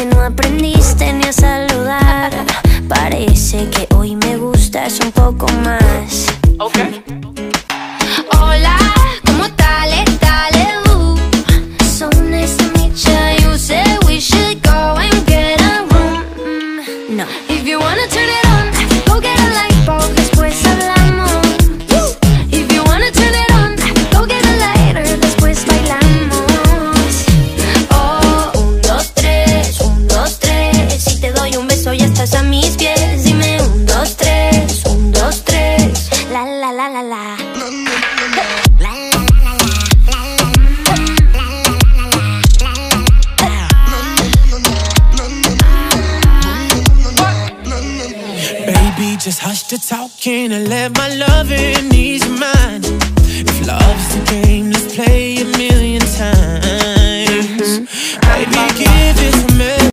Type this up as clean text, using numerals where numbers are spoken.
que no aprendiste ni a saludar. Parece que hoy me gustas un poco más. Okay. Hola, ¿cómo tal? So nice to meet ya. You said we should go and get a room. No. If you wanna turn it on, go get a light bulb, después hablamos. If you wanna turn it on, go get a lighter, después bailamos. Oh, 1, 2, 3, 1, 2, 3. Si te doy un beso ya estás a mis pies. Dime 1, 2, 3, 1, 2, 3. La la la la la. Baby, just hush the talking and let my loving ease your mind. If love's the game, let's play a million times. Baby, give it to